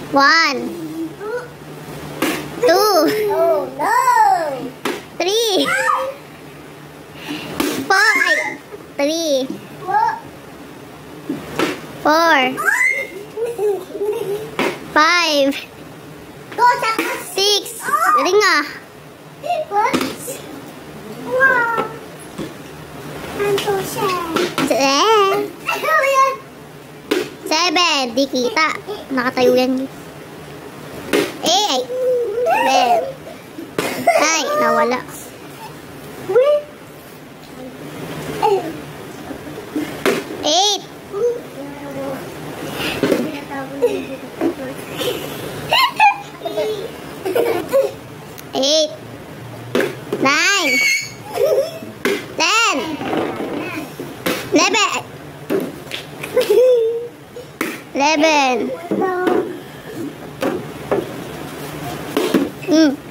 1, 2, Oh no! 3, 4, 3, 4, 5, 6. Galing ah. Wow! I'm so sad. 7. Di kita. Nakatayo yan. 8. 7. Ay, nawala. 8. 8. 9. 10. 11. 11.